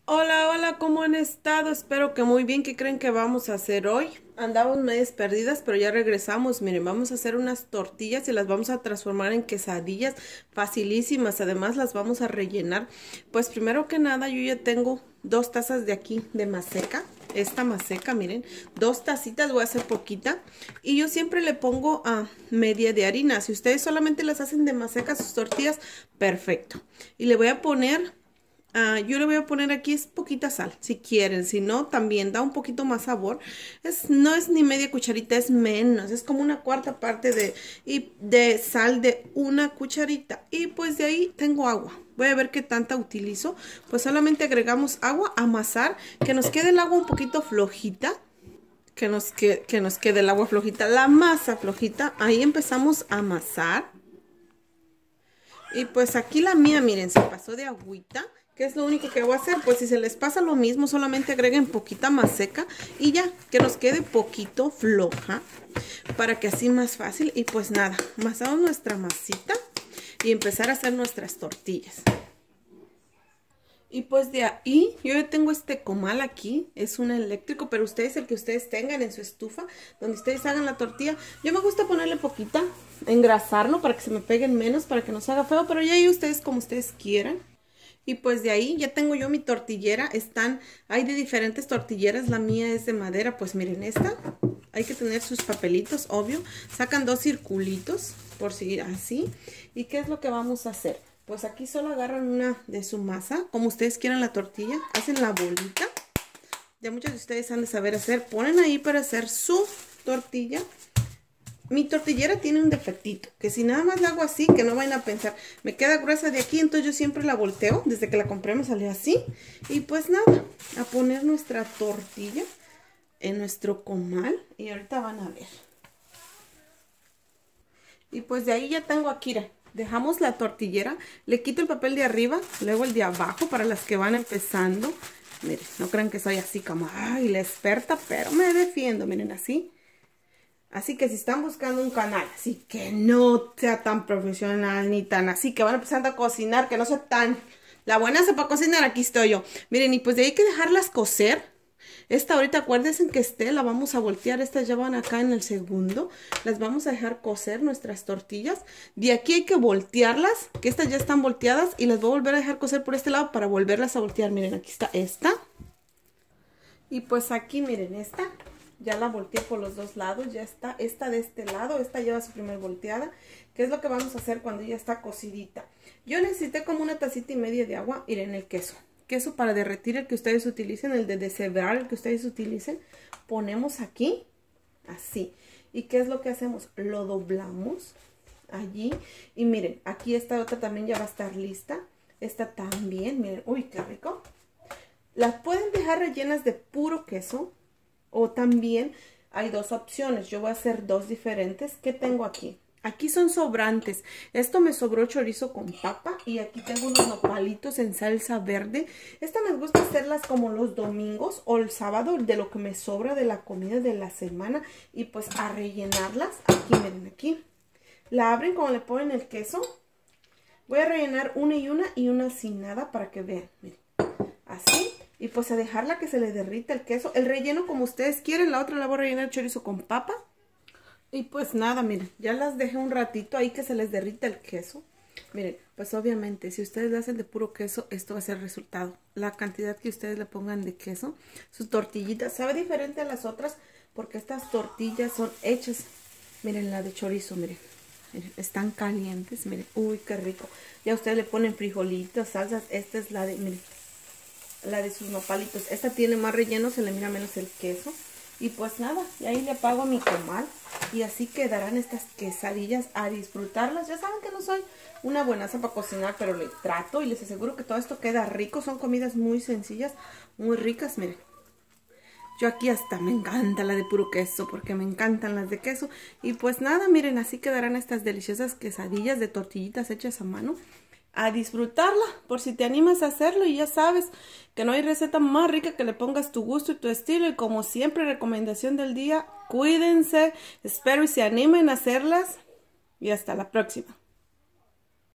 Hola, hola, ¿cómo han estado? Espero que muy bien. ¿Qué creen que vamos a hacer hoy? Andamos medias perdidas, pero ya regresamos. Miren, vamos a hacer unas tortillas y las vamos a transformar en quesadillas facilísimas. Además, las vamos a rellenar. Pues primero que nada, yo ya tengo 2 tazas de aquí de maseca. Esta maseca, miren, 2 tacitas, voy a hacer poquita. Y yo siempre le pongo a media de harina. Si ustedes solamente las hacen de maseca sus tortillas, perfecto. Y le voy a poner... yo le voy a poner aquí es poquita sal, si quieren, si no, también da un poquito más sabor. No es ni media cucharita, es menos, es como una cuarta parte de sal de una cucharita. Y pues de ahí tengo agua. Voy a ver qué tanta utilizo. Pues solamente agregamos agua, amasar, que nos quede el agua un poquito flojita. Que nos quede el agua flojita, la masa flojita. Ahí empezamos a amasar. Y pues aquí la mía, miren, se pasó de agüita. ¿Qué es lo único que voy a hacer? Pues si se les pasa lo mismo, solamente agreguen poquita más seca y ya, que nos quede poquito floja para que así más fácil. Y pues nada, amasamos nuestra masita y empezar a hacer nuestras tortillas. Y pues de ahí, yo ya tengo este comal aquí, es un eléctrico, pero ustedes el que ustedes tengan en su estufa, donde ustedes hagan la tortilla. Yo me gusta ponerle poquita, engrasarlo para que se me peguen menos, para que no se haga feo, pero ya ahí ustedes como ustedes quieran. Y pues de ahí ya tengo yo mi tortillera, hay de diferentes tortilleras, la mía es de madera, pues miren esta, hay que tener sus papelitos, obvio, sacan 2 circulitos, por seguir así. ¿Y qué es lo que vamos a hacer? Pues aquí solo agarran una de su masa, como ustedes quieran la tortilla, hacen la bolita, ya muchos de ustedes han de saber hacer, ponen ahí para hacer su tortilla. Mi tortillera tiene un defectito, que si nada más la hago así, que no vayan a pensar, me queda gruesa de aquí, entonces yo siempre la volteo, desde que la compré me salió así. Y pues nada, a poner nuestra tortilla en nuestro comal y ahorita van a ver. Y pues de ahí ya tengo aquí, dejamos la tortillera, le quito el papel de arriba, luego el de abajo para las que van empezando. Miren, no crean que soy así como, ay, la experta, pero me defiendo, miren así. Así que si están buscando un canal así que no sea tan profesional ni tan así, que van empezando a cocinar, que no sea tan la buena para cocinar, aquí estoy yo. Miren, y pues de ahí hay que dejarlas cocer. Esta ahorita acuérdense que la vamos a voltear, estas ya van acá en el segundo. Las vamos a dejar cocer nuestras tortillas. De aquí hay que voltearlas, que estas ya están volteadas y las voy a volver a dejar cocer por este lado para volverlas a voltear. Miren, aquí está esta. Y pues aquí miren esta. Ya la volteé por los dos lados, ya está esta de este lado, esta lleva su primer volteada, que es lo que vamos a hacer cuando ya está cocidita. Yo necesité como 1,5 tazas de agua, miren el queso. Queso para derretir, el que ustedes utilicen, el de deshebrar, el que ustedes utilicen. Ponemos aquí, así. ¿Y qué es lo que hacemos? Lo doblamos allí. Y miren, aquí esta otra también ya va a estar lista. Esta también, miren, uy, qué rico. Las pueden dejar rellenas de puro queso. O también hay dos opciones. Yo voy a hacer dos diferentes. ¿Qué tengo aquí? Aquí son sobrantes. Esto me sobró chorizo con papa. Y aquí tengo unos nopalitos en salsa verde. Esta me gusta hacerlas como los domingos o el sábado, de lo que me sobra de la comida de la semana. Y pues a rellenarlas. Aquí, miren, aquí. La abren como le ponen el queso. Voy a rellenar una y una sin nada para que vean. Miren. Así. Y pues a dejarla que se le derrita el queso. El relleno como ustedes quieren. La otra la voy a rellenar chorizo con papa. Y pues nada, miren. Ya las dejé un ratito ahí que se les derrita el queso. Miren, pues obviamente si ustedes lo hacen de puro queso, esto va a ser el resultado. La cantidad que ustedes le pongan de queso. Sus tortillitas. Sabe diferente a las otras porque estas tortillas son hechas. Miren la de chorizo, miren. Miren, están calientes, miren. Uy, qué rico. Ya ustedes le ponen frijolitos, salsas. Esta es la de, miren, la de sus nopalitos. Esta tiene más relleno, se le mira menos el queso. Y pues nada, y ahí le apago mi comal. Y así quedarán estas quesadillas a disfrutarlas. Ya saben que no soy una buenaza para cocinar, pero le trato y les aseguro que todo esto queda rico. Son comidas muy sencillas, muy ricas, miren. Yo aquí hasta me encanta la de puro queso, porque me encantan las de queso. Y pues nada, miren, así quedarán estas deliciosas quesadillas de tortillitas hechas a mano. A disfrutarla, por si te animas a hacerlo. Y ya sabes que no hay receta más rica que le pongas tu gusto y tu estilo. Y como siempre, recomendación del día, cuídense. Espero y se animen a hacerlas. Y hasta la próxima.